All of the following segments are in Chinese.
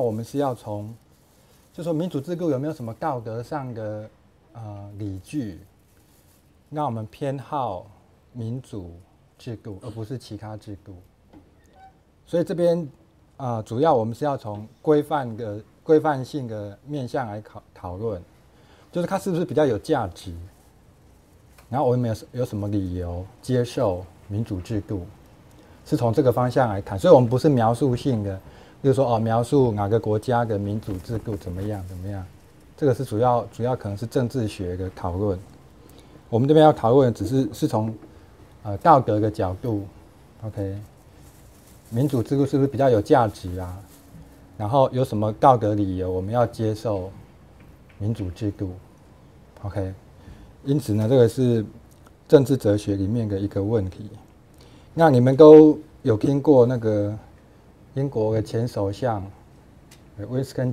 我们是要从，就说民主制度有没有什么道德上的理据，让我们偏好民主制度，而不是其他制度。所以这边主要我们是要从规范性的面向来讨论，就是它是不是比较有价值，然后我们有什么理由接受民主制度，是从这个方向来谈。所以我们不是描述性的，比如说描述哪个国家的民主制度怎么样，这个是主要可能是政治学的讨论。我们这边要讨论的只是从道德的角度 ，OK， 民主制度是不是比较有价值啊？然后有什么道德理由我们要接受民主制度 ，OK？ 因此呢，这个是政治哲学里面的一个问题。那你们都有听过那个英国的前首相 Winston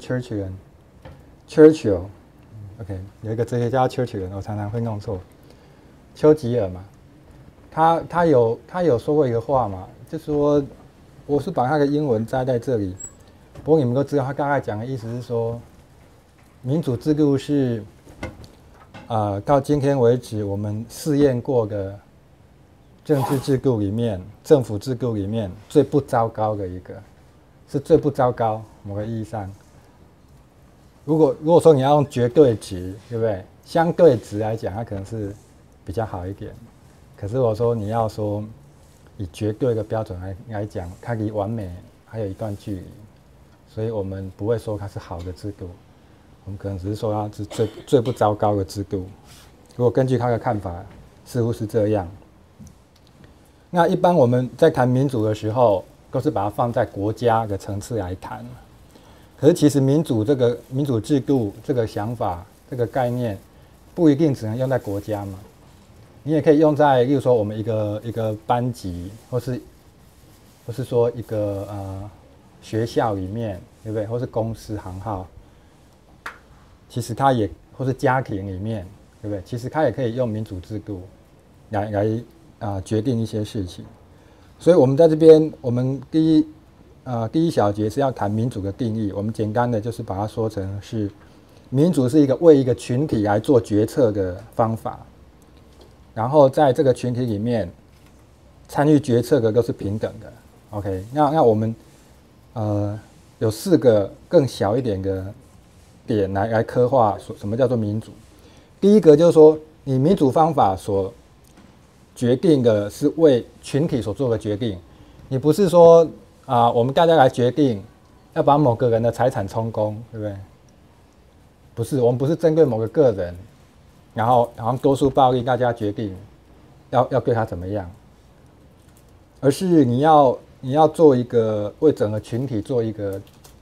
Churchill，OK， 有一个哲学家 Churchill， 我常常会弄错，丘吉尔嘛。他有说过一个话嘛，就说我是把他的英文摘在这里，不过你们都知道他大概讲的意思是说，民主制度是到今天为止我们试验过的政治制度里面、政府制度里面最不糟糕的一个，是最不糟糕。某个意义上，如果说你要用绝对值，对不对？相对值来讲，它可能是比较好一点。可是我说你要说以绝对的标准来讲，它离完美还有一段距离，所以我们不会说它是好的制度，我们可能只是说它是最不糟糕的制度。如果根据他的看法，似乎是这样。那一般我们在谈民主的时候，都是把它放在国家的层次来谈。可是其实民主制度这个想法、这个概念，不一定只能用在国家嘛。你也可以用在，例如说我们一个班级，或是说一个学校里面，对不对？或是公司行号，其实它也或是家庭里面，对不对？其实它也可以用民主制度来决定一些事情。所以我们在这边，我们第一小节是要谈民主的定义。我们简单的就是把它说成是，民主是为一个群体来做决策的方法。然后在这个群体里面，参与决策的都是平等的 ，OK？ 那我们有4个更小一点的点来刻画什么叫做民主。第一个就是说，你民主方法所决定的是为群体所做的决定，你不是说我们大家来决定要把某个人的财产充公，对不对？不是，我们不是针对某个人。然后好像多数暴力，大家决定要对他怎么样，而是你要做一个为整个群体做一个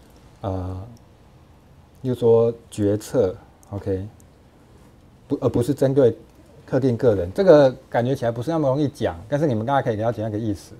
例如说决策 ，OK， 而不是针对特定个人。这个感觉起来不是那么容易讲，但是你们大家可以了解那个意思。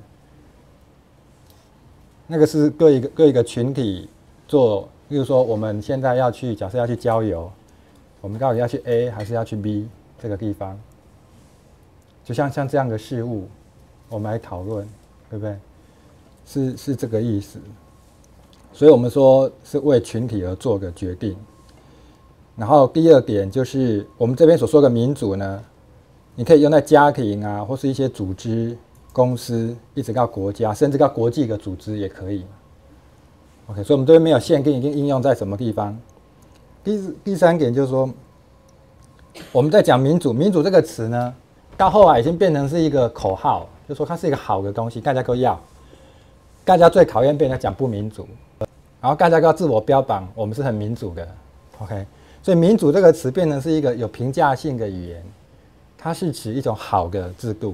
那个是对一个群体做，例如说我们现在假设要去郊游。我们到底要去 A 还是要去 B 这个地方？就像这样的事物，我们来讨论，对不对？是这个意思。所以我们说是为群体而做的决定。然后第二点就是我们这边所说的民主呢，你可以用在家庭啊，或是一些组织、公司，一直到国家，甚至到国际的组织也可以。OK， 所以我们这边没有限定一定应用在什么地方。第三点就是说，我们在讲民主这个词呢，到后来已经变成是一个口号，就是说它是一个好的东西，大家都要。大家最讨厌被人家讲不民主，然后大家都要自我标榜我们是很民主的 ，OK？ 所以民主这个词变成是一个有评价性的语言，它是指一种好的制度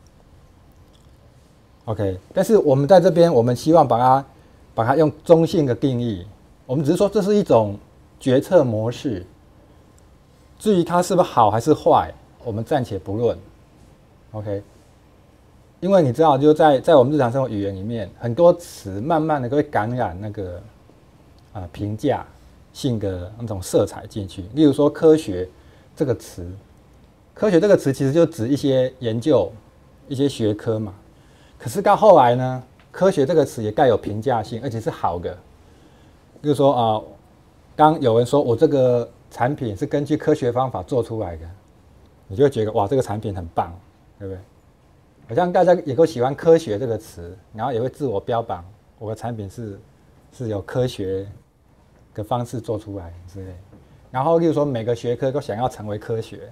，OK？ 但是我们在这边，我们希望把它用中性的定义，我们只是说这是一种决策模式，至于它是不是好还是坏，我们暂且不论 ，OK？ 因为你知道，就在我们日常生活语言里面，很多词慢慢的都会感染那个评价性的那种色彩进去。例如说科学这个词，科学这个词其实就指一些研究、一些学科嘛。可是到后来呢，科学这个词也带有评价性，而且是好的。 比如说刚有人说我这个产品是根据科学方法做出来的，你就会觉得哇，这个产品很棒，对不对？好像大家也都喜欢科学这个词，然后也会自我标榜我的产品是有科学的方式做出来之类。然后例如说每个学科都想要成为科学，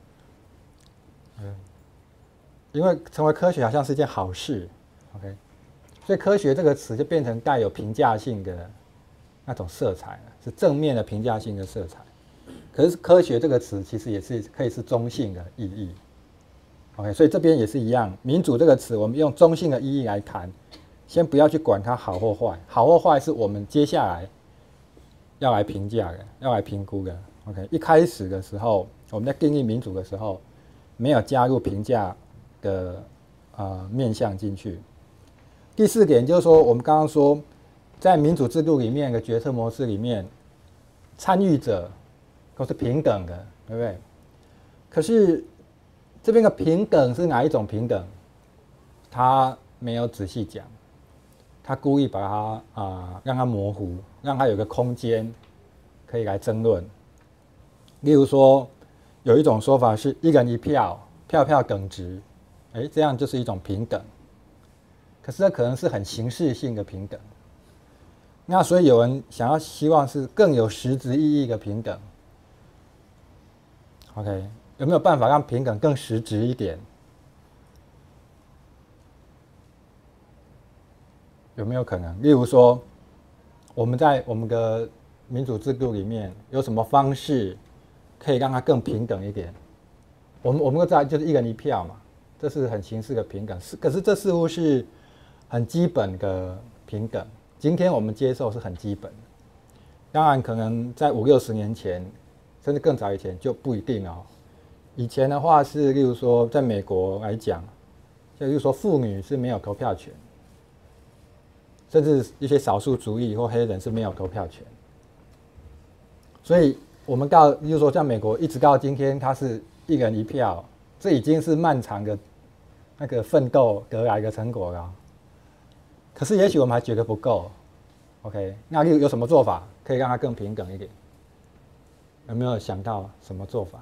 因为成为科学好像是一件好事 ，OK， 所以科学这个词就变成带有评价性的那种色彩了，是正面的评价性的色彩。可是科学这个词其实也是可以是中性的意义 ，OK， 所以这边也是一样，民主这个词我们用中性的意义来谈，先不要去管它好或坏，好或坏是我们接下来要来评价的，要来评估的 ，OK， 一开始的时候我们在定义民主的时候，没有加入评价的面向进去。第四点就是说，我们刚刚说，在民主制度里面的决策模式里面，参与者都是平等的，对不对？可是这边的平等是哪一种平等？他没有仔细讲，他故意把它让它模糊，让它有个空间可以来争论。例如说，有一种说法是一人一票，票票等值，这样就是一种平等。可是这可能是很形式性的平等。那所以有人希望是更有实质意义的平等。OK， 有没有办法让平等更实质一点？有没有可能？例如说，我们在我们的民主制度里面有什么方式可以让它更平等一点？我们都知道就是一人一票嘛，这是很形式的平等。可是这似乎是很基本的平等。今天我们接受是很基本的，当然可能在50、60年前，甚至更早以前就不一定哦。以前的话是，例如说在美国来讲，就例如说妇女是没有投票权，甚至一些少数族裔或黑人是没有投票权。所以我们例如说像美国一直到今天，它是一人一票，这已经是漫长的那个奋斗得来的成果了。可是也许我们还觉得不够 ，OK？ 那有什么做法可以让它更平等一点？有没有想到什么做法？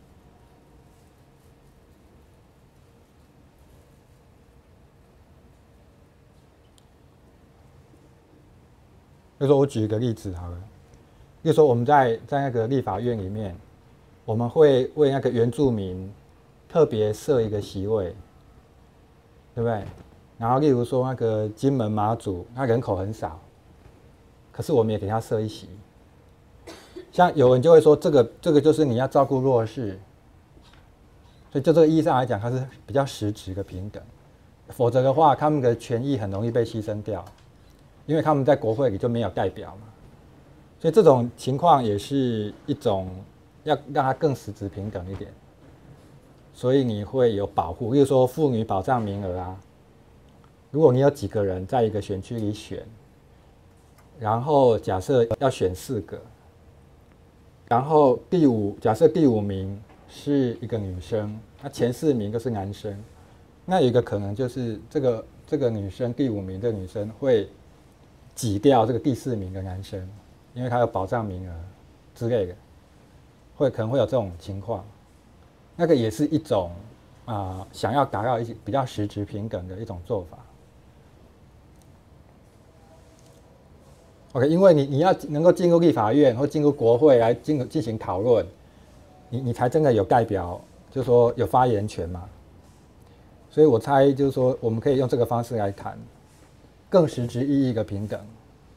比如说我举一个例子好了，比如说我们在那个立法院里面，我们会为那个原住民特别设一个席位，对不对？然后例如说那个金门马祖，它人口很少，可是我们也给他设一席。像有人就会说，这个就是你要照顾弱势，所以就这个意义上来讲，它是比较实质的平等。否则的话，他们的权益很容易被牺牲掉，因为他们在国会里就没有代表嘛。所以这种情况也是一种要让它更实质平等一点。所以你会有保护，例如说妇女保障名额啊。如果你有几个人在一个选区里选，然后假设要选4个，然后假设第5名是一个女生，那前4名都是男生，那有一个可能就是这个女生第5名的女生会挤掉这个第4名的男生，因为她有保障名额之类的，可能会有这种情况。那个也是一种想要达到一些比较实质平等的一种做法。OK， 因为你要能够进入立法院或进入国会来进行讨论，你才真的有代表，就是说有发言权嘛。所以我猜就是说，我们可以用这个方式来谈更实质意义的平等。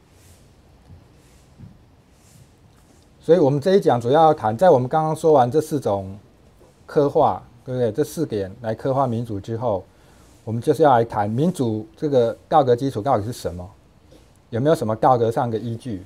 所以我们这一讲主要要谈，在我们刚刚说完这4种刻画，对不对？这4点来刻画民主之后，我们就是要来谈民主这个道德基础到底是什么。有没有什么道德上的依据？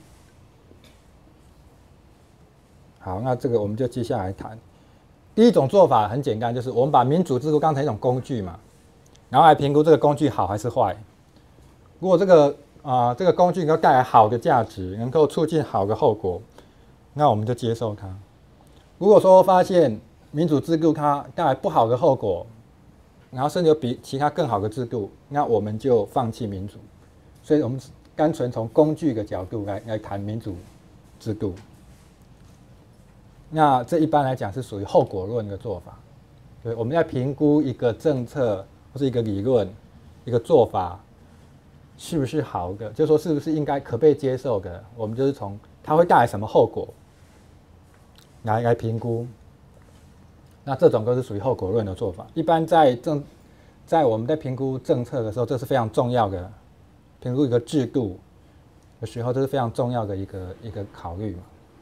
好，那这个我们就接下来谈。第一种做法很简单，就是我们把民主制度当成一种工具嘛，然后来评估这个工具好还是坏。如果这个工具能够带来好的价值，能够促进好的后果，那我们就接受它。如果说发现民主制度它带来不好的后果，然后甚至有比其他更好的制度，那我们就放弃民主。所以我们单纯从工具的角度来谈民主制度。那这一般来讲是属于后果论的做法。对，我们在评估一个政策或是一个理论、一个做法是不是好的，就是说是不是应该可被接受的，我们就是从它会带来什么后果来评估。那这种都是属于后果论的做法。一般在我们在评估政策的时候，这是非常重要的。评估一个制度的时候，这是非常重要的一个考虑嘛。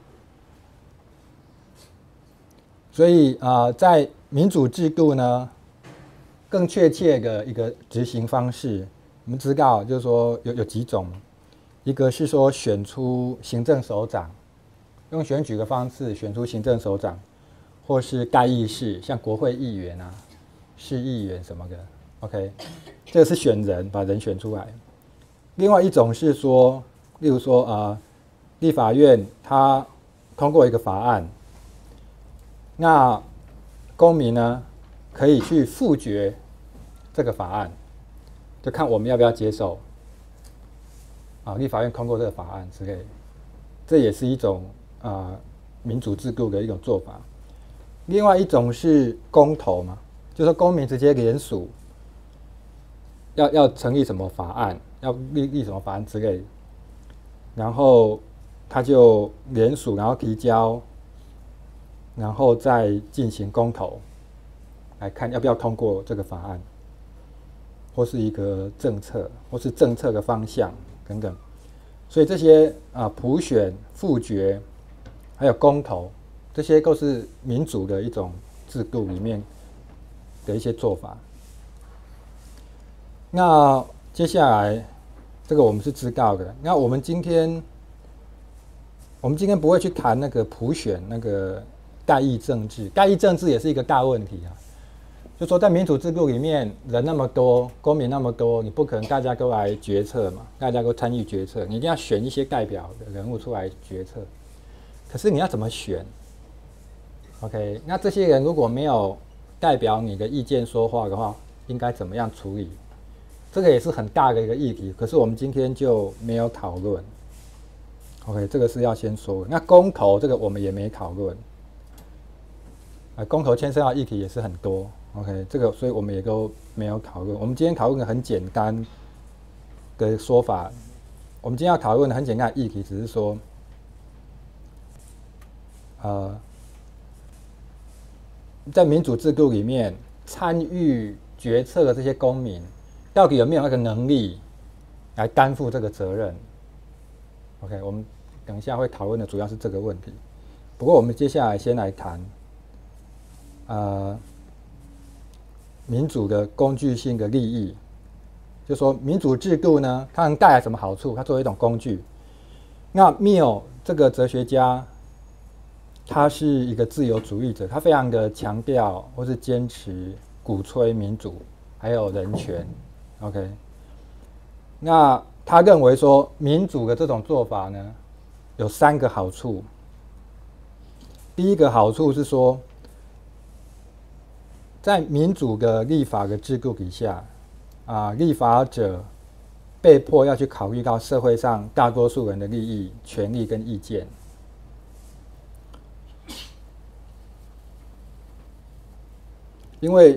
所以在民主制度呢，更确切的一个执行方式，我们知道就是说有几种，一个是说选出行政首长，用选举的方式选出行政首长，或是代议士，像国会议员啊、市议员什么的 ，OK， 这个是选人，把人选出来。另外一种是说，例如说立法院它通过一个法案，那公民呢可以去复决这个法案，就看我们要不要接受立法院通过这个法案之类的，这也是一种民主制度的一种做法。另外一种是公投嘛，就是说公民直接联署，要成立什么法案，要立什么法案之类的，然后他就联署，然后提交，然后再进行公投，来看要不要通过这个法案，或是一个政策，或是政策的方向等等。所以这些普选、复决，还有公投，这些都是民主的一种制度里面的一些做法。那接下来这个我们是知道的。那我们今天不会去谈那个普选那个代议政治，代议政治也是一个大问题啊。就说在民主制度里面，人那么多，公民那么多，你不可能大家都来决策嘛，大家都参与决策，你一定要选一些代表的人物出来决策。可是你要怎么选 ？OK， 那这些人如果没有代表你的意见说话的话，应该怎么样处理？这个也是很大的一个议题，可是我们今天就没有讨论。OK， 这个是要先说的。那公投这个我们也没讨论，公投牵涉到议题也是很多。OK， 这个所以我们也都没有讨论。我们今天讨论的很简单的说法，我们今天要讨论的很简单的议题，只是说，在民主制度里面参与决策的这些公民，到底有没有那个能力来担负这个责任 ？OK， 我们等一下会讨论的主要是这个问题。不过我们接下来先来谈，民主的工具性的利益，就说民主制度呢，它能带来什么好处？它作为一种工具。那缪这个哲学家，他是一个自由主义者，他非常的强调或是坚持鼓吹民主，还有人权。OK， 那他认为说民主的这种做法呢，有3个好处。第一个好处是说，在民主的立法的制度底下，立法者被迫要去考虑到社会上大多数人的利益、权利跟意见。因为，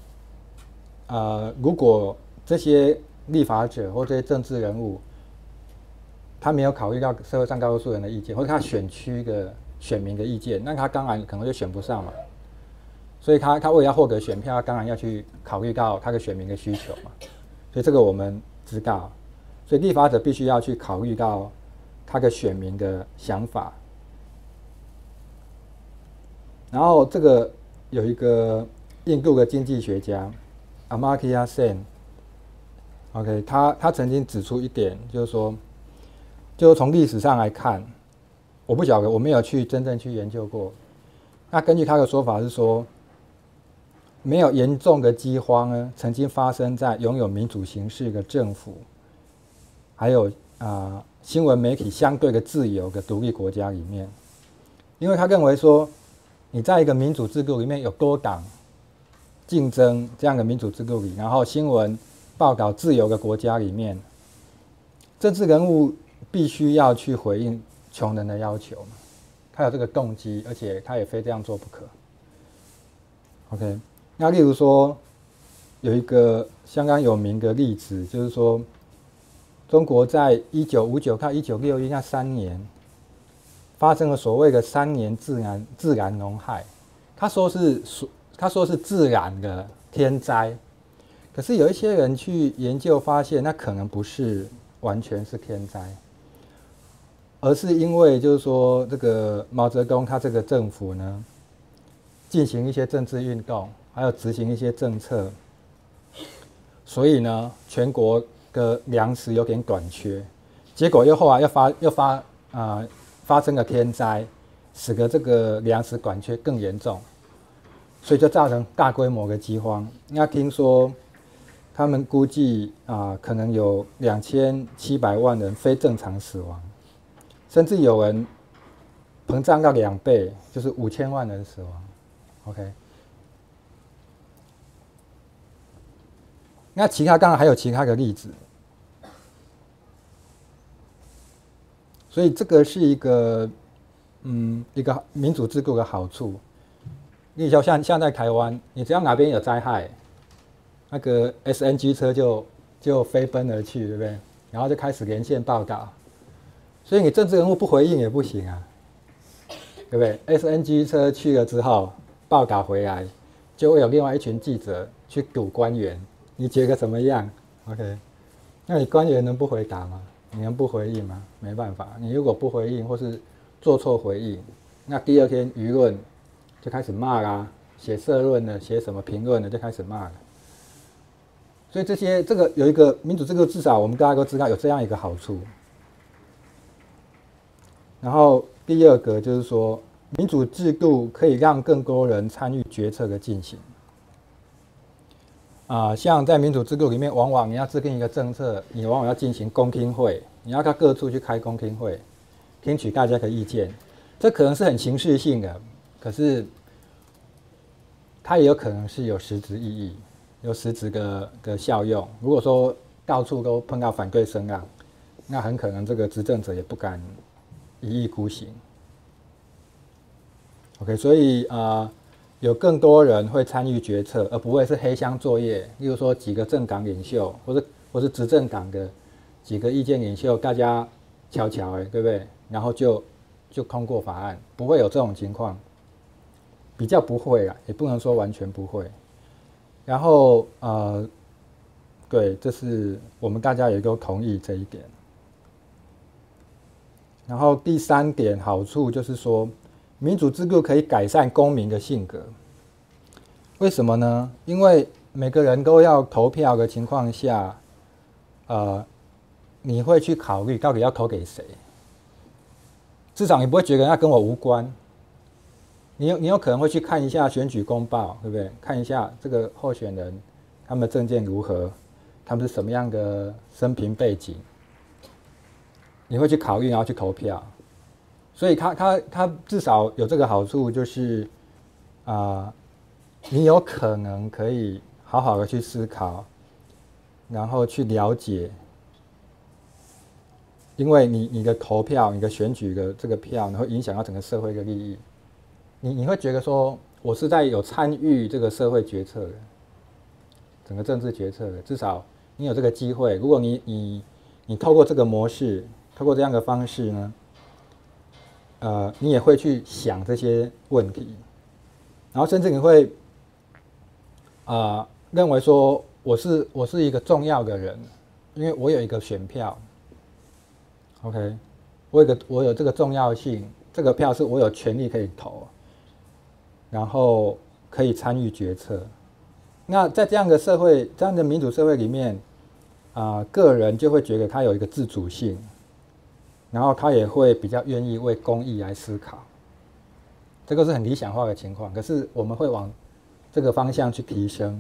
如果这些立法者或这些政治人物，他没有考虑到社会上大多数人的意见，或者他选区的选民的意见，那他当然可能就选不上嘛。所以他为了要获得选票，他当然要去考虑到他的选民的需求嘛。所以这个我们知道，所以立法者必须要去考虑到他的选民的想法。然后这个有一个印度的经济学家 Amartya Sen，OK， 他曾经指出一点，就是说，就是从历史上来看，我不晓得，我没有真正去研究过。那根据他的说法是说，没有严重的饥荒呢，曾经发生在拥有民主形式的政府，还有新闻媒体相对的自由的独立国家里面，因为他认为说，你在一个民主制度里面有多党竞争这样的民主制度里，然后新闻报道自由的国家里面， 政治人物必须要去回应穷人的要求嘛，他有这个动机，而且他也非这样做不可。OK， 那例如说有一个相当有名的例子，就是说中国在1959到1961那3年发生了所谓的3年自然农害，他说是自然的天灾，可是有一些人去研究发现，那可能不是完全是天灾，而是因为就是说这个毛泽东他这个政府呢，进行一些政治运动，还有执行一些政策，所以呢，全国的粮食有点短缺，结果后来发生了天灾，使得这个粮食短缺更严重，所以就造成大规模的饥荒。那听说他们估计可能有2700万人非正常死亡，甚至有人膨胀到2倍，就是5000万人死亡。OK， 那当然还有其他的例子，所以这个是一个民主制度的好处。你像在台湾，你只要哪边有灾害，那个 SNG 车就飞奔而去，对不对？然后就开始连线报道，所以你政治人物不回应也不行啊，对不对 ？SNG 车去了之后，报道回来，就会有另外一群记者去堵官员，你觉得怎么样 ？OK， 那你官员能不回答吗？你能不回应吗？没办法，你如果不回应或是做错回应，那第二天舆论就开始骂啦，写社论的、写什么评论的就开始骂了。所以这个有一个民主制度，至少我们大家都知道有这样一个好处。然后第二个就是说，民主制度可以让更多人参与决策的进行。像在民主制度里面，往往你要制定一个政策，你往往要进行公听会，你要到各处去开公听会，听取大家的意见。这可能是很形式性的，可是它也有可能是有实质意义、有实质的效用。如果说到处都碰到反对声浪，那很可能这个执政者也不敢一意孤行。OK， 所以有更多人会参与决策，而不会是黑箱作业。例如说几个政党领袖，或是执政党的几个意见领袖，大家瞧瞧，对不对？然后就通过法案，不会有这种情况，比较不会啦，也不能说完全不会。然后对，这是我们大家也都同意这一点。然后第3点好处就是说，民主制度可以改善公民的性格。为什么呢？因为每个人都要投票的情况下，你会去考虑到底要投给谁。至少你不会觉得那跟我无关。你有可能会去看一下选举公报，对不对？看一下这个候选人他们的政见如何，他们是什么样的生平背景，你会去考虑，然后去投票。所以他至少有这个好处，就是你有可能可以好好的去思考，然后去了解，因为你的投票、你的选举的这个票，你会影响到整个社会的利益。你会觉得说，我是在有参与这个社会决策的，整个政治决策的，至少你有这个机会。如果你透过这个模式，透过这样的方式呢，你也会去想这些问题，然后甚至你会认为说我是一个重要的人，因为我有一个选票 ，OK， 我有这个重要性，这个票是我有权利可以投，然后可以参与决策。那在这样的社会、这样的民主社会里面，个人就会觉得他有一个自主性，然后他也会比较愿意为公益来思考。这个是很理想化的情况，可是我们会往这个方向去提升。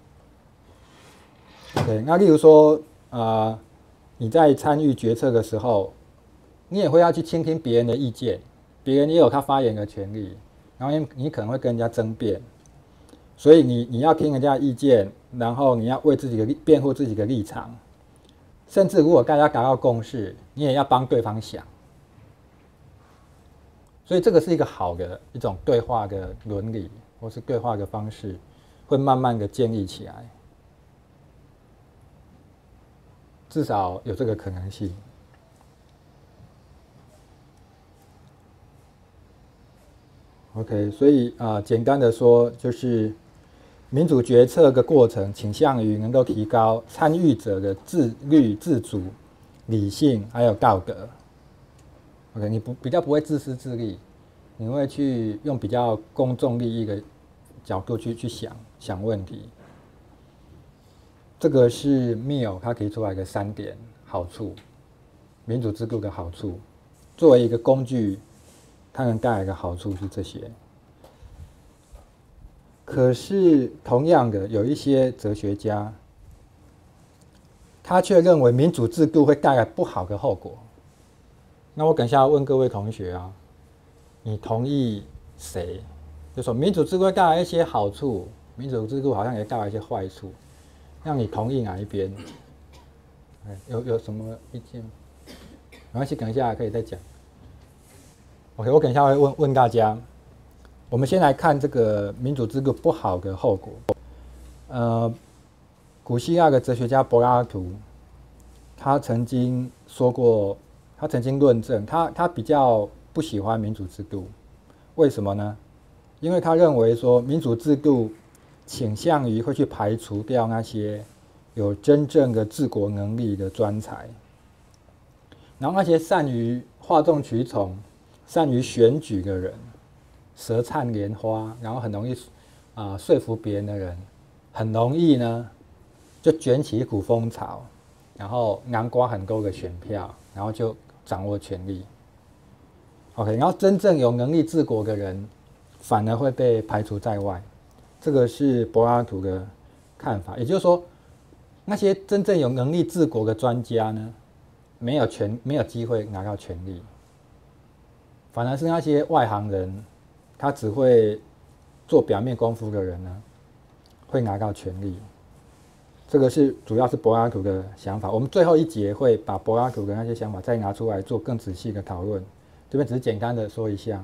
对，那例如说，你在参与决策的时候，你也会要去倾听别人的意见，别人也有他发言的权利，然后你可能会跟人家争辩，所以你要听人家的意见，然后你要为自己的辩护自己的立场， 甚至如果大家达到共识，你也要帮对方想。所以这个是一个好的一种对话的伦理，或是对话的方式，会慢慢的建立起来，至少有这个可能性。OK， 所以简单的说，就是民主决策的过程倾向于能够提高参与者的自律、自主、理性还有道德。OK， 你比较不会自私自利。你会去用比较公众利益的角度去想问题，这个是 Mill 他提出来的3点好处，民主制度的好处。作为一个工具，它能带来的好处是这些。可是同样的，有一些哲学家，他却认为民主制度会带来不好的后果。那我等一下要问各位同学啊。你同意谁？就说民主制度会带来一些好处，民主制度好像也带来一些坏处，让你同意哪一边？有什么意见？没关系，等一下可以再讲。OK， 我等一下会问大家。我们先来看这个民主制度不好的后果。古希腊的哲学家柏拉图，他曾经说过，他曾经论证，他比较不喜欢民主制度，为什么呢？因为他认为说民主制度倾向于会去排除掉那些有真正的治国能力的专才，然后那些善于哗众取宠、善于选举的人，舌灿莲花，然后很容易说服别人的人，很容易呢就卷起一股风潮，然后囊括很多的选票，然后就掌握权力。OK， 然后真正有能力治国的人，反而会被排除在外，这个是柏拉图的看法。也就是说，那些真正有能力治国的专家呢，没有机会拿到权力，反而是那些外行人，他只会做表面功夫的人呢，会拿到权力。这个主要是柏拉图的想法。我们最后一节会把柏拉图的那些想法再拿出来做更仔细的讨论。这边只是简单的说一下，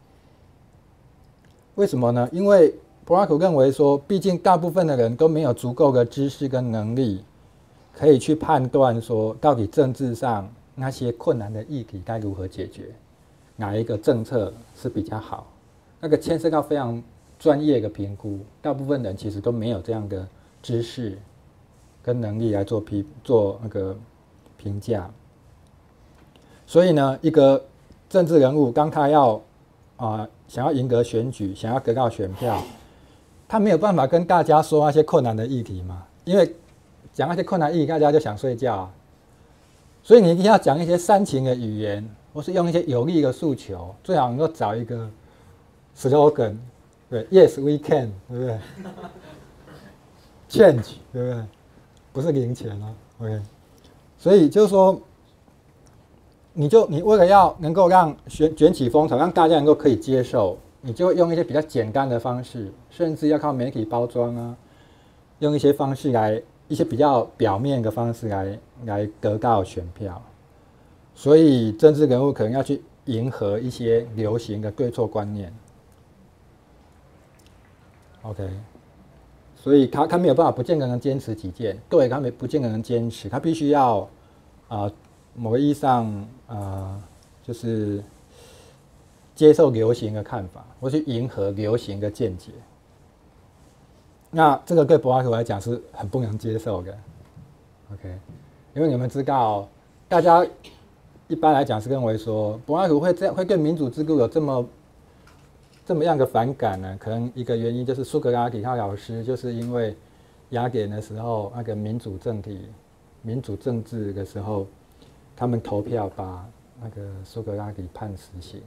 为什么呢？因为柏拉图认为说，毕竟大部分的人都没有足够的知识跟能力，可以去判断说，到底政治上那些困难的议题该如何解决，哪一个政策是比较好，那个牵涉到非常专业的评估，大部分人其实都没有这样的知识跟能力来做那个评价。所以呢，一个政治人物当他想要赢得选举，想要得到选票，他没有办法跟大家说那些困难的议题嘛，因为讲那些困难议题，大家就想睡觉所以你一定要讲一些煽情的语言，或是用一些有力的诉求，最好能够找一个 slogan， 对 ，Yes we can， 对不对？Change， 对不对？不是零钱，OK。所以就是说。你为了要能够让卷起风潮，让大家能够可以接受，你就用一些比较简单的方式，甚至要靠媒体包装用一些方式一些比较表面的方式来得到选票。所以政治人物可能要去迎合一些流行的对错观念。OK， 所以他没有办法不见得能坚持己见，对，他不见得能坚持，他必须要某个意义上，就是接受流行的看法，或去迎合流行的见解。那这个对柏拉图来讲是很不能接受的 ，OK？ 因为你们知道，大家一般来讲是认为说，柏拉图会对民主制度有这么样的反感呢？可能一个原因就是苏格拉底他老师就是因为雅典的时候那个民主政治的时候。他们投票把那个苏格拉底判死刑，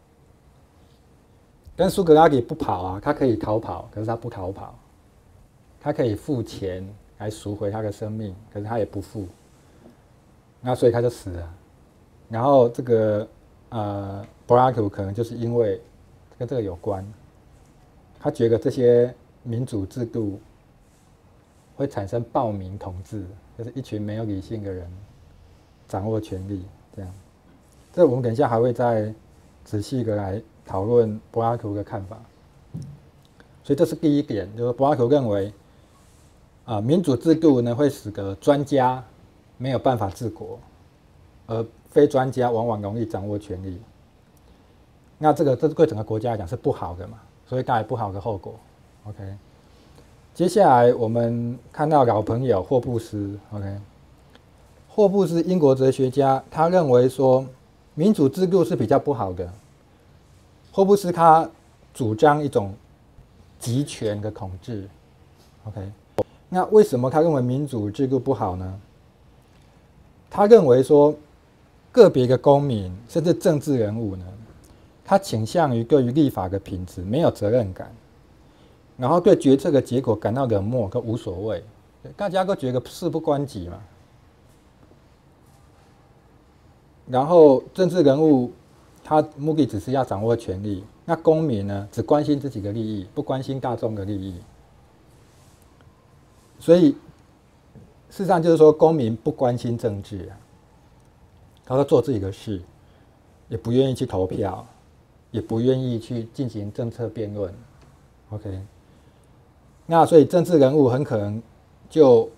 但苏格拉底不跑他可以逃跑，可是他不逃跑，他可以付钱来赎回他的生命，可是他也不付，那所以他就死了。然后这个柏拉图可能就是因为跟这个有关，他觉得这些民主制度会产生暴民统治，就是一群没有理性的人掌握权力，这样。这我们等一下还会再仔细的来讨论柏拉图的看法。所以这是第一点，就是柏拉图认为，民主制度呢会使得专家没有办法治国，而非专家往往容易掌握权力。那这对整个国家来讲是不好的嘛，所以带来不好的后果。OK， 接下来我们看到老朋友霍布斯。OK， 霍布斯英国哲学家，他认为说民主制度是比较不好的。霍布斯他主张一种集权的统治。OK， 那为什么他认为民主制度不好呢？他认为说个别的公民甚至政治人物呢，他倾向于对于立法的品质没有责任感，然后对决策的结果感到冷漠跟无所谓，大家都觉得事不关己嘛。然后政治人物他目的只是要掌握权力，那公民呢只关心自己的利益，不关心大众的利益。所以事实上就是说，公民不关心政治啊，他说做自己的事，也不愿意去投票，也不愿意去进行政策辩论。OK， 那所以政治人物很可能就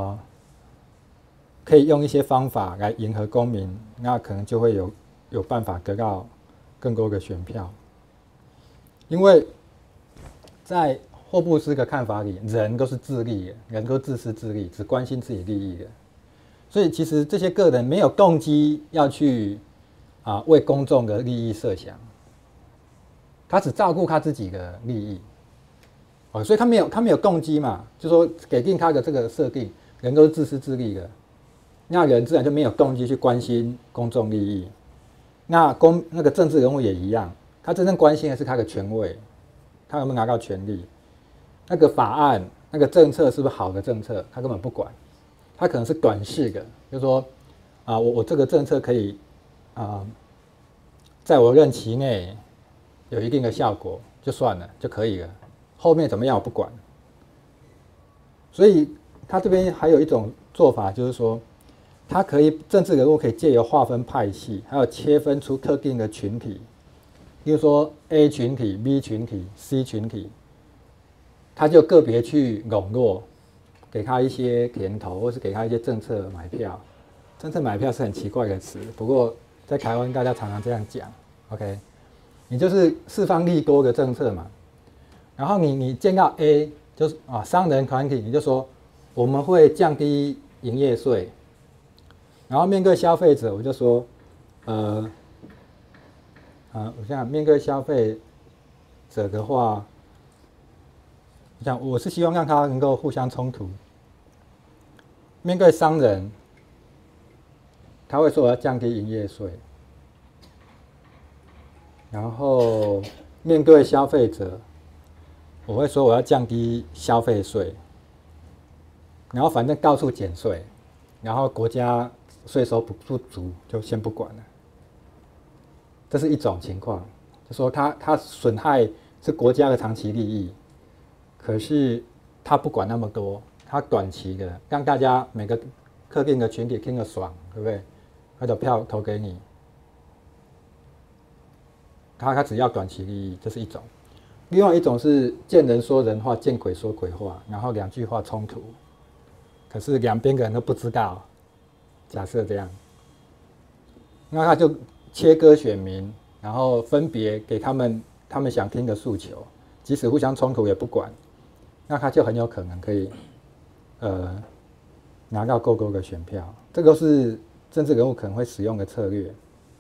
可以用一些方法来迎合公民，那可能就会有办法得到更多的选票。因为在霍布斯的看法里，人都是自利的，人都自私自利，只关心自己利益的。所以其实这些个人没有动机要去为公众的利益设想，他只照顾他自己的利益。所以他没有动机嘛，就说给定他的这个设定，人都是自私自利的，那人自然就没有动机去关心公众利益。那个政治人物也一样，他真正关心的是他的权位，他有没有拿到权力，那个法案、那个政策是不是好的政策，他根本不管。他可能是短视的，就是说我这个政策可以在我任期内有一定的效果，就算了就可以了，后面怎么样我不管。所以他这边还有一种做法，就是说他政治人物可以借由划分派系，还有切分出特定的群体，比如说 A 群体、B 群体、C 群体，他就个别去笼络，给他一些甜头，或是给他一些政策买票。政策买票是很奇怪的词，不过在台湾大家常常这样讲。OK， 你就是四方利多的政策嘛。然后你见到 A， 就是商人团体，你就说我们会降低营业税。然后面对消费者，我就说，我想面对消费者的话，我是希望让他能够互相冲突。面对商人，他会说我要降低营业税，然后面对消费者，我会说我要降低消费税，然后反正到处减税，然后国家税收不足就先不管了。这是一种情况，就说他损害是国家的长期利益，可是他不管那么多，他短期的让大家每个特定的群体听得爽，对不对？他的票投给你，他只要短期利益，这是一种。另外一种是见人说人话，见鬼说鬼话，然后两句话冲突，可是两边的人都不知道。假设这样，那他就切割选民，然后分别给他们想听的诉求，即使互相冲突也不管，那他就很有可能可以拿到够多的选票。这个是政治人物可能会使用的策略。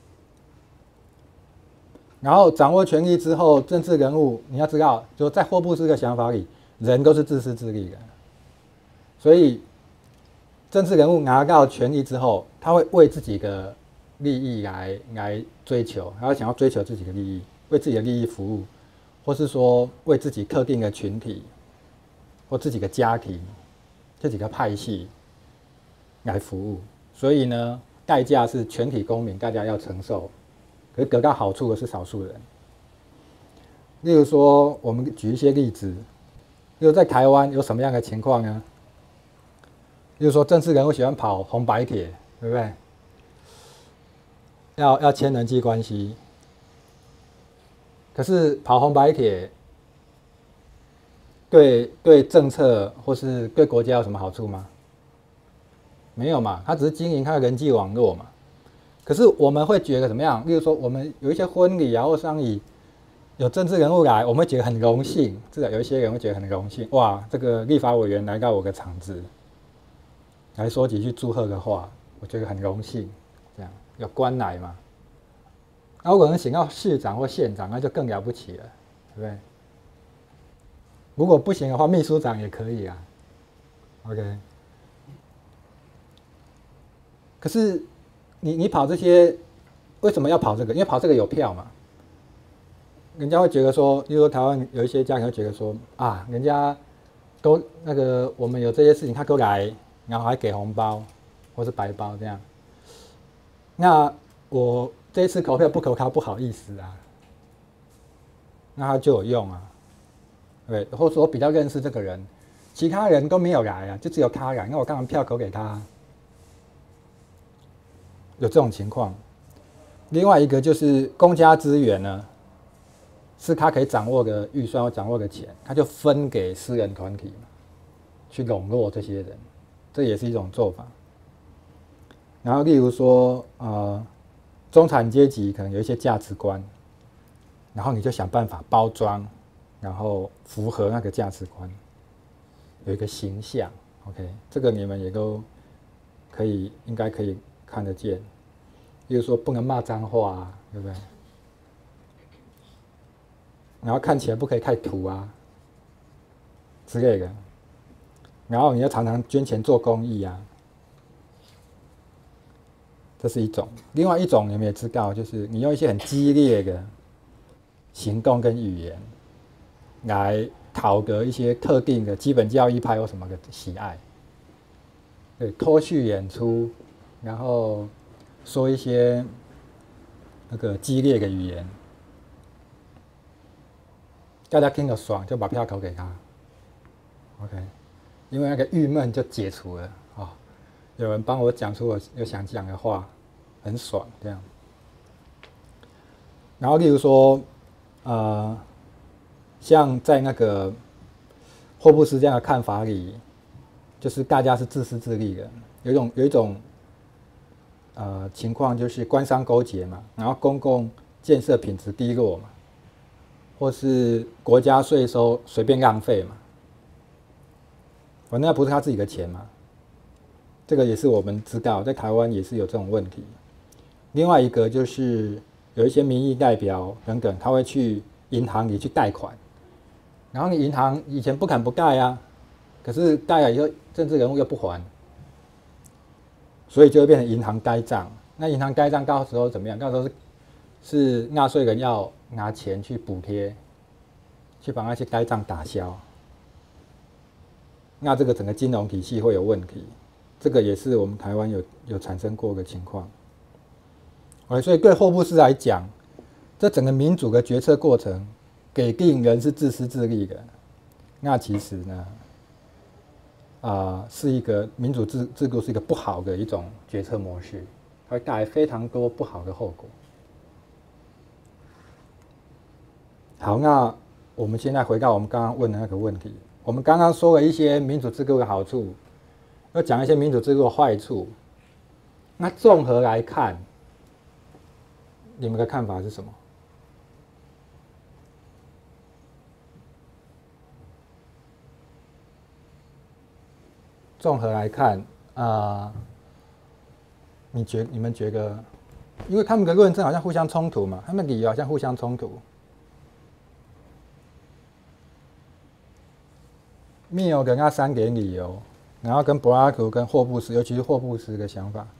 然后掌握权力之后，政治人物你要知道，就在霍布斯的想法里，人都是自私自利的，所以政治人物拿到权力之后，他会为自己的利益来追求，他想要追求自己的利益，为自己的利益服务，或是说为自己特定的群体或自己的家庭、自己的派系来服务。所以呢，代价是全体公民大家要承受，可是得到好处的是少数人。例如说，我们举一些例子，例如在台湾有什么样的情况呢？例如说，政治人物喜欢跑红白帖，对不对？ 要签人际关系。可是跑红白帖对政策或是对国家有什么好处吗？没有嘛，他只是经营他的人际网络嘛。可是我们会觉得怎么样？例如说，我们有一些婚礼啊或丧礼，有政治人物来，我们会觉得很荣幸。至少有一些人会觉得很荣幸，哇，这个立法委员来到我的场子，来说几句祝贺的话，我觉得很荣幸。这样有官来嘛？那我可能请到市长或县长，那就更了不起了，对不对？如果不行的话，秘书长也可以啊。OK。可是你跑这些，为什么要跑这个？因为跑这个有票嘛。人家会觉得说，例如说台湾有一些家庭会觉得说，啊，人家都那个我们有这些事情，他都来，然后还给红包或是白包这样。那我这一次投票不投他不好意思啊，那他就有用啊，对，或者说我比较认识这个人，其他人都没有来啊，就只有他来，那我干嘛票投给他？有这种情况。另外一个就是公家资源呢，是他可以掌握的预算或掌握的钱，他就分给私人团体嘛，去笼络这些人，这也是一种做法。然后例如说，中产阶级可能有一些价值观，然后你就想办法包装，然后符合那个价值观，有一个形象。OK， 这个你们也都可以，应该可以看得见。例如说，不能骂脏话啊，对不对？然后看起来不可以太土啊之类的。然后你要常常捐钱做公益啊。这是一种，另外一种你们也知道，就是你用一些很激烈的行动跟语言来讨得一些特定的基本教义派有什么的喜爱，对，脱序演出，然后说一些那个激烈的语言，大家听得爽就把票投给他 ，OK， 因为那个郁闷就解除了啊。有人帮我讲出我有想讲的话，很爽这样。然后例如说，像在那个霍布斯这样的看法里，就是大家是自私自利的，有一种情况就是官商勾结嘛，然后公共建设品质低落嘛，或是国家税收随便浪费嘛，反正那不是他自己的钱嘛。这个也是我们知道，在台湾也是有这种问题。另外一个就是有一些民意代表等等，他会去银行里去贷款，然后你银行以前不敢不贷啊，可是贷了以后，政治人物又不还，所以就会变成银行呆账。那银行呆账到时候怎么样？到时候是纳税人要拿钱去补贴，去把那些呆账打消。那这个整个金融体系会有问题。这个也是我们台湾有产生过的情况，所以对霍布斯来讲，这整个民主的决策过程，给定人是自私自利的，那其实呢，是一个民主制度是一个不好的一种决策模式，它会带来非常多不好的后果。好，那我们现在回到我们刚刚问的那个问题，我们刚刚说了一些民主制度的好处。要讲一些民主制度的坏处，那综合来看，你们的看法是什么？综合来看，你们觉得，因为他们的论证好像互相冲突嘛，他们的理由好像互相冲突。密友给他3点理由。然后跟柏拉图、跟霍布斯，尤其是霍布斯的想法，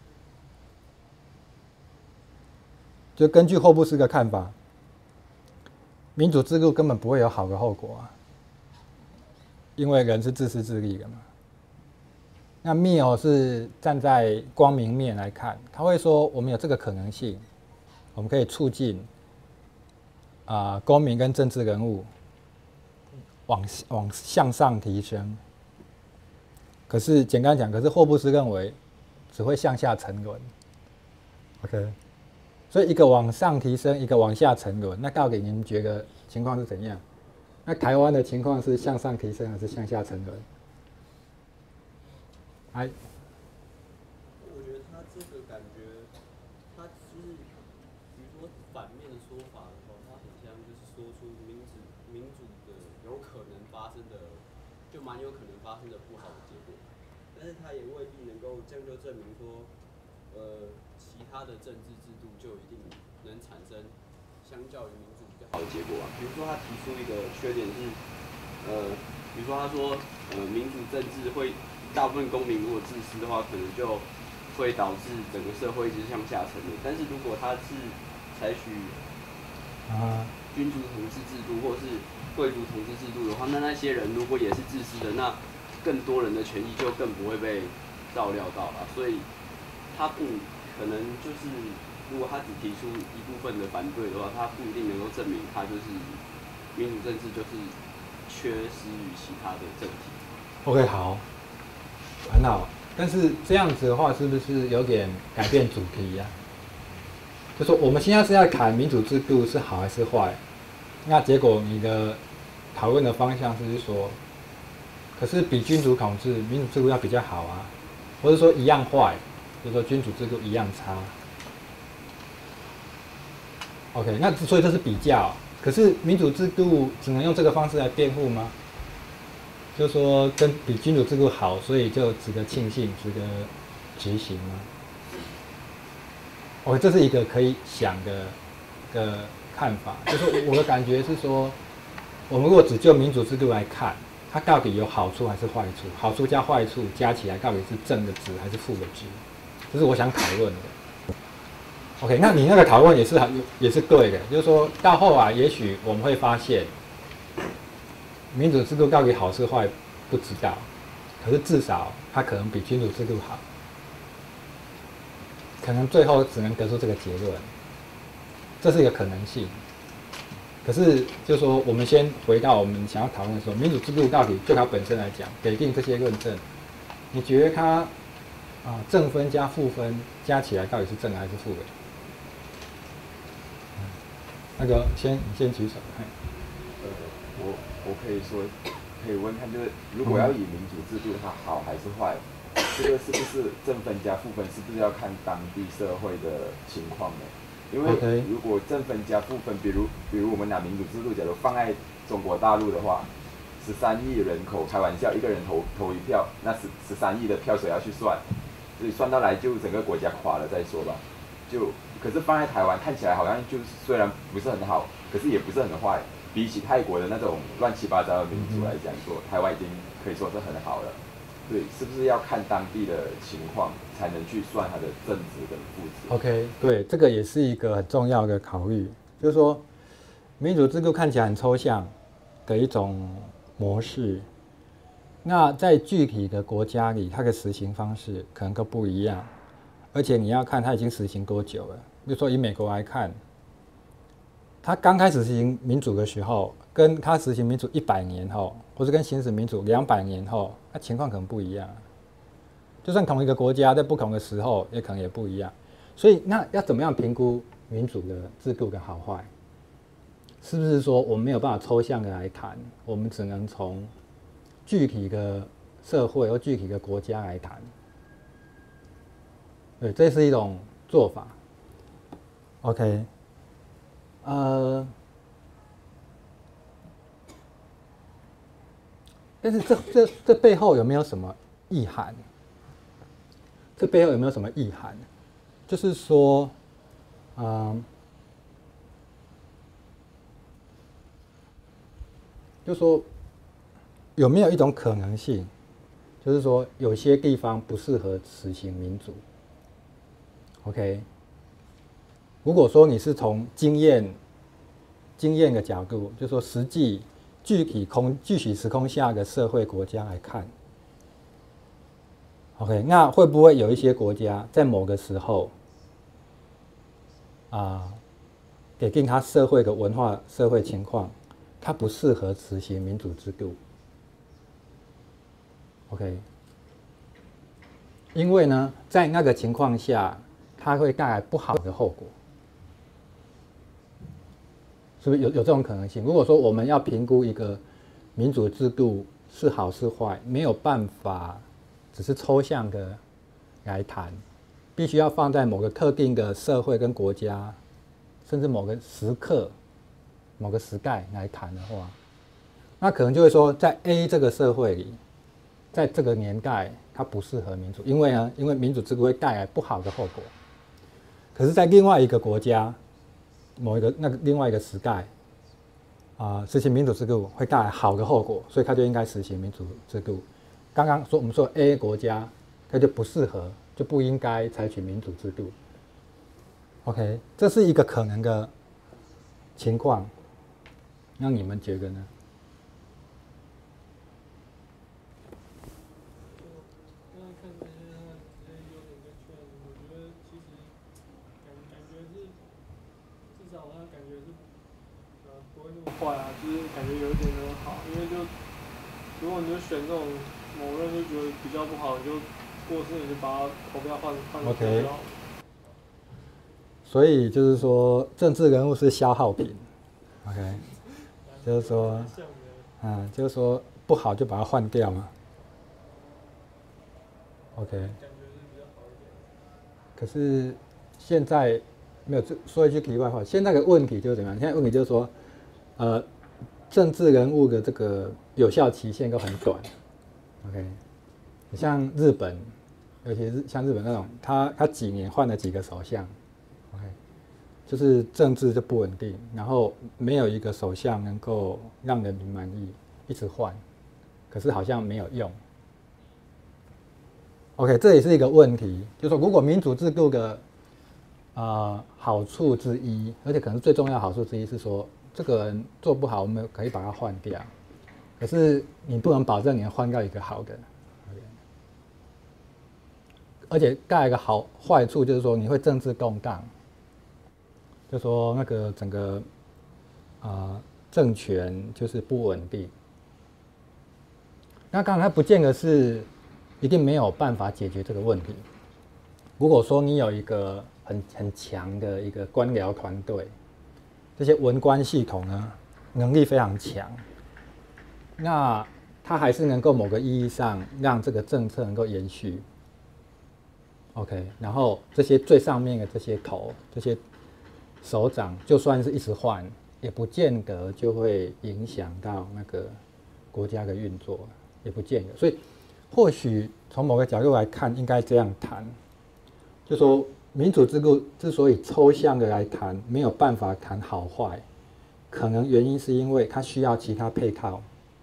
就根据霍布斯的看法，民主制度根本不会有好的后果啊，因为人是自私自利的嘛。那密欧是站在光明面来看，他会说我们有这个可能性，我们可以促进公民跟政治人物往向上提升。可是简单讲，可是霍布斯认为只会向下沉沦。OK， 所以一个往上提升，一个往下沉沦。那到底你们觉得情况是怎样？那台湾的情况是向上提升还是向下沉沦？哎， 我觉得他这个感觉，他就是比如说反面的说法的话，他很像就是说出民主的有可能发生的，就蛮有可能发生的不好的结果，但是他也未必能够这样就证明说，其他的政治制度就一定能产生相较于民主比较好的结果啊。比如说他提出一个缺点是，比如说他说，民主政治会。大部分公民如果自私的话，可能就会导致整个社会一直向下沉沦。但是如果他是采取君主统治制度或是贵族统治制度的话，那些人如果也是自私的，那更多人的权益就更不会被照料到了。所以他不可能就是，如果他只提出一部分的反对的话，他不一定能够证明他就是民主政治就是缺失于其他的政体。 OK， 好。很好，但是这样子的话，是不是有点改变主题呀？就说我们现在是要谈民主制度是好还是坏，那结果你的讨论的方向是说，可是比君主统治、民主制度要比较好啊，或者说一样坏，就是说君主制度一样差。OK， 那所以这是比较，可是民主制度只能用这个方式来辩护吗？就是说跟比君主制度好，所以就值得庆幸、值得执行吗？这是一个可以想的看法。就是我的感觉是说，我们如果只就民主制度来看，它到底有好处还是坏处？好处加坏处加起来到底是正的值还是负的值？这是我想讨论的。OK， 那你那个讨论也是对的，就是说到后来，也许我们会发现。民主制度到底好是坏不知道，可是至少它可能比君主制度好，可能最后只能得出这个结论，这是一个可能性。可是就是说，我们先回到我们想要讨论的时候，民主制度到底就它本身来讲，给定这些论证，你觉得它正分加负分加起来到底是正还是负的？那个你先举手。 我可以说，可以问看，就是如果要以民主制度它好还是坏，这个是不是正分加负分，是不是要看当地社会的情况呢？因为如果正分加负分，比如我们拿民主制度，假如放在中国大陆的话，13亿人口，开玩笑，一个人投一票，那13亿的票谁要去算？所以算到来就整个国家垮了再说吧。可是放在台湾看起来好像就是虽然不是很好，可是也不是很坏。比起泰国的那种乱七八糟的民主来讲说，台湾已经可以说是很好了。对，是不是要看当地的情况才能去算它的正值跟负值 ？OK， 对，这个也是一个很重要的考虑，就是说，民主制度看起来很抽象的一种模式，那在具体的国家里，它的实行方式可能都不一样，而且你要看它已经实行多久了。比如说以美国来看。他刚开始实行民主的时候，跟他实行民主100年后，或是跟行使民主200年后，那情况可能不一样。就算同一个国家，在不同的时候，也可能也不一样。所以，那要怎么样评估民主的制度的好坏？是不是说我们没有办法抽象的来谈？我们只能从具体的社会或具体的国家来谈？对，这是一种做法。OK。但是这背后有没有什么意涵？这背后有没有什么意涵？就是说，就说有没有一种可能性，就是说有些地方不适合实行民主 ？OK。如果说你是从经验的角度，就是说实际具体时空下的社会国家来看 ，OK， 那会不会有一些国家在某个时候给定它社会的文化社会情况，它不适合实行民主制度 ，OK， 因为呢，在那个情况下，它会带来不好的后果。 是不是有这种可能性？如果说我们要评估一个民主制度是好是坏，没有办法只是抽象的来谈，必须要放在某个特定的社会跟国家，甚至某个时刻、某个时代来谈的话，那可能就会说，在 A 这个社会里，在这个年代，它不适合民主，因为民主制度会带来不好的后果。可是，在另外一个国家，另外一个时代，实行民主制度会带来好的后果，所以它就应该实行民主制度。刚刚我们说 A 国家，它就不适合，就不应该采取民主制度。OK， 这是一个可能的情况，那你们觉得呢？ 坏啊，就是感觉有一点点好，因为如果你就选这种某人就觉得比较不好，你就或者是你就把他投票换掉。 所以就是说，政治人物是消耗品 ，OK， 就是说，就是说不好就把它换掉嘛 ，OK。可是现在没有说一句题外话，现在的问题就是怎么样？现在问题就是说。政治人物的这个有效期限都很短 ，OK， 像日本，尤其是像日本那种，他几年换了几个首相 ，OK， 就是政治就不稳定，然后没有一个首相能够让人民满意，一直换，可是好像没有用 ，OK， 这也是一个问题，就是说如果民主制度的好处之一，而且可能最重要的好处之一是说。这个人做不好，我们可以把他换掉。可是你不能保证你能换到一个好的，而且带来一个坏处就是说你会政治动荡，就说那个整个政权就是不稳定。那刚才不见得是一定没有办法解决这个问题。如果说你有一个很强的一个官僚团队。这些文官系统呢，能力非常强，那它还是能够某个意义上让这个政策能够延续。OK， 然后这些最上面的这些头、这些首长，就算是一直换，也不见得就会影响到那个国家的运作，也不见得。所以，或许从某个角度来看，应该这样谈，就说。民主制度之所以抽象的来谈，没有办法谈好坏，可能原因是因为它需要其他配套，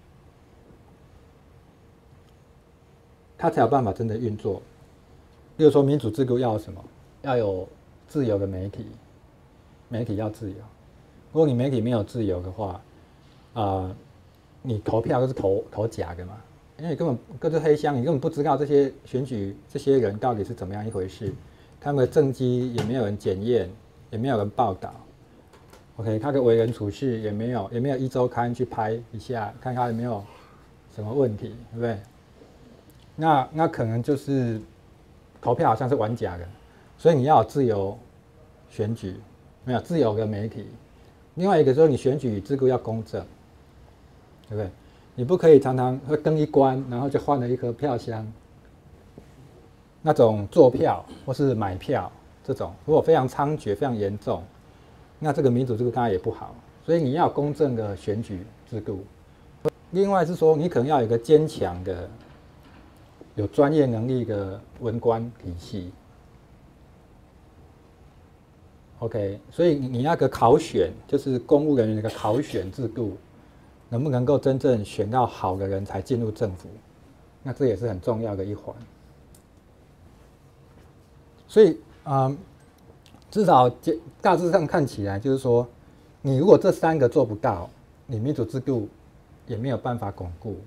它才有办法真的运作。例如说，民主制度要有什么？要有自由的媒体，媒体要自由。如果你媒体没有自由的话，你投票都是投假的嘛，因为你根本各自黑箱，你根本不知道这些选举这些人到底是怎么样一回事。他们的政绩也没有人检验，也没有人报道。OK， 他的为人处事也没有一周刊去拍一下，看他有没有什么问题，对不对？那可能就是投票好像是玩假的，所以你要有自由选举，没有自由的媒体。另外一个就是你选举制度要公正，对不对？你不可以常常会登一关，然后就换了一颗票箱。那种做票或是买票这种，如果非常猖獗、非常严重，那这个民主制度当然也不好。所以你要有公正的选举制度。另外是说，你可能要有一个坚强的、有专业能力的文官体系。OK， 所以你那个考选，就是公务人员的一个考选制度，能不能够真正选到好的人才进入政府？那这也是很重要的一环。所以至少大致上看起来，就是说，你如果这三个做不到，你民主制度也没有办法巩固。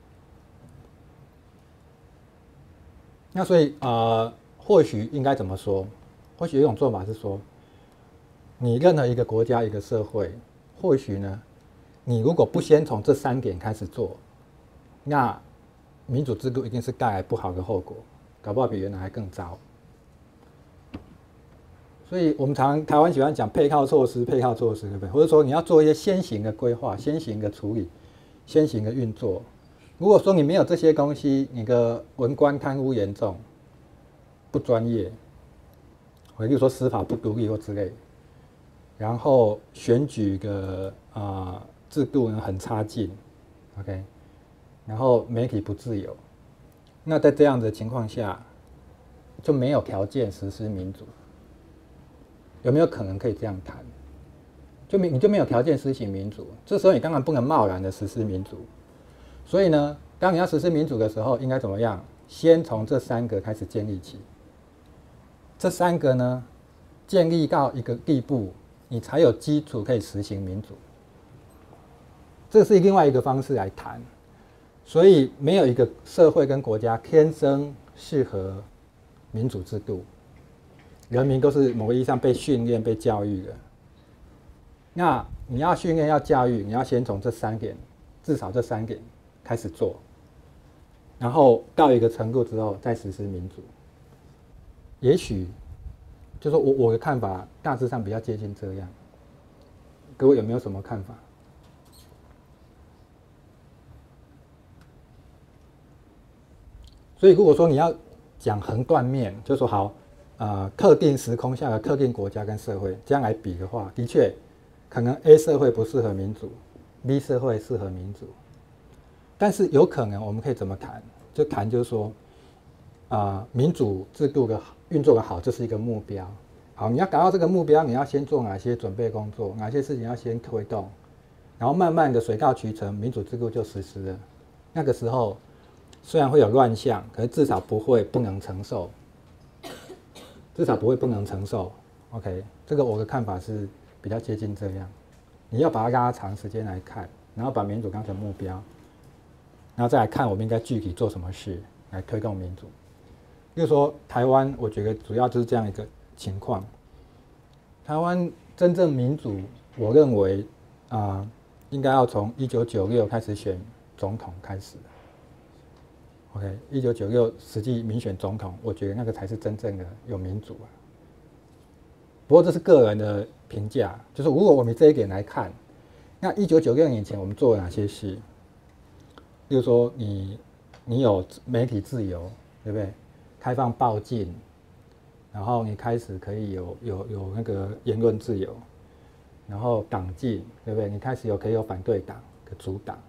那所以或许应该怎么说？或许有一种做法是说，你任何一个国家、一个社会，或许呢，你如果不先从这3点开始做，那民主制度一定是带来不好的后果，搞不好比原来还更糟。 所以我们台湾喜欢讲配套措施，对不对？或者说你要做一些先行的规划、先行的处理、先行的运作。如果说你没有这些东西，你的文官贪污严重、不专业，例如说司法不独立或之类，然后选举的制度呢很差劲 ，OK， 然后媒体不自由，那在这样的情况下，就没有条件实施民主。有没有可能可以这样谈？你就没有条件实行民主，这时候你当然不能贸然的实施民主。所以呢，当你要实施民主的时候，应该怎么样？先从这3个开始建立起。这3个呢，建立到一个地步，你才有基础可以实行民主。这是另外一个方式来谈。所以没有一个社会跟国家天生适合民主制度。人民都是某个意义上被训练、被教育的。那你要训练、要教育，你要先从这3点，至少这3点开始做，然后到一个程度之后再实施民主。也许，就说我的看法大致上比较接近这样。各位有没有什么看法？所以如果说你要讲横断面，就说好。特定时空下的特定国家跟社会这样来比的话，的确可能 A 社会不适合民主 ，B 社会适合民主。但是有可能我们可以怎么谈？就谈就是说，民主制度的运作的好，这是一个目标。好，你要达到这个目标，你要先做哪些准备工作？哪些事情要先推动？然后慢慢的水到渠成，民主制度就实施了。那个时候虽然会有乱象，可是至少不能承受。至少不会不能承受 ，OK， 这个我的看法是比较接近这样。你要把它拉长时间来看，然后把民主当成目标，然后再来看我们应该具体做什么事来推动民主。比如说台湾，我觉得主要就是这样一个情况。台湾真正民主，我认为应该要从1996开始选总统开始。OK，1996实际民选总统，我觉得那个才是真正的有民主啊。不过这是个人的评价，就是如果我们这一点来看，那1996年前我们做了哪些事？例如说你有媒体自由，对不对？开放报禁，然后你开始可以有那个言论自由，然后党禁，对不对？你开始可以有反对党的主党。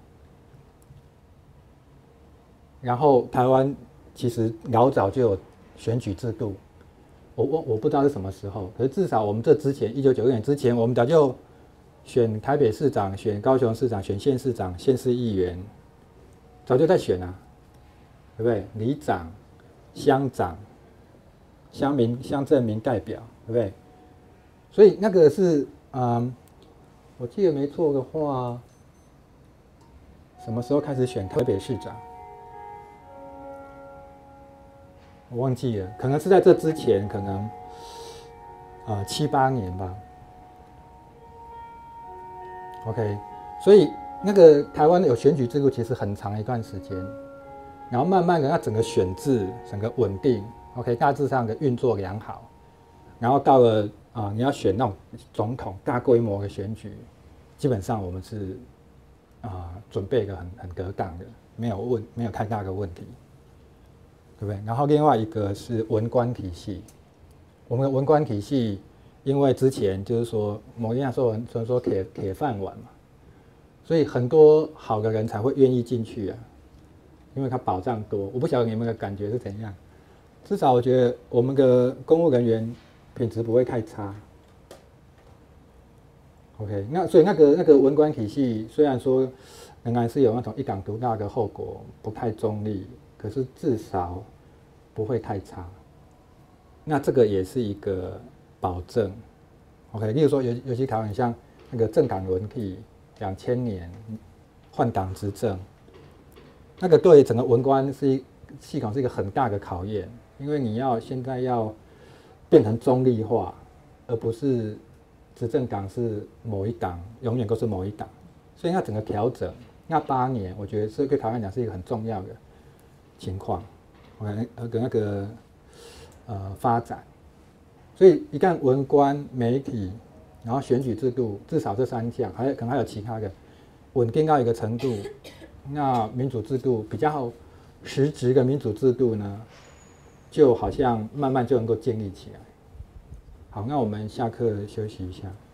然后台湾其实老早就有选举制度，我不知道是什么时候，可是至少我们这之前1996年之前，我们早就选台北市长、选高雄市长、选县市长、县市议员，早就在选啊，对不对？里长、乡长、乡镇民代表，对不对？所以那个是我记得没错的话，什么时候开始选台北市长？我忘记了，可能是在这之前，可能7、8年吧。OK， 所以那个台湾有选举制度，其实很长一段时间，然后慢慢的，它整个选制整个稳定 ，OK， 大致上的运作良好，然后到了你要选那种总统大规模的选举，基本上我们是准备的很得当的，没有太大的问题。对不对？然后另外一个是文官体系，我们的文官体系，因为之前就是说某一样说铁饭碗嘛，所以很多好的人才会愿意进去啊，因为它保障多。我不晓得你们的感觉是怎样，至少我觉得我们的公务人员品质不会太差。OK， 那所以那个文官体系虽然说仍然是有那种一党独大的后果，不太中立。可是至少不会太差，那这个也是一个保证。OK， 例如说尤其台湾像那个政党轮替，2000年换党执政，那个对整个文官系统是一个很大的考验，因为你现在要变成中立化，而不是执政党是某一党，永远都是某一党，所以那整个调整，那8年，我觉得这对台湾来讲是一个很重要的情况，那个发展所以一旦文官、媒体，然后选举制度，至少这3项，可能还有其他的，稳定到一个程度，那民主制度比较实质的民主制度呢，就好像慢慢就能够建立起来。好，那我们下课休息一下。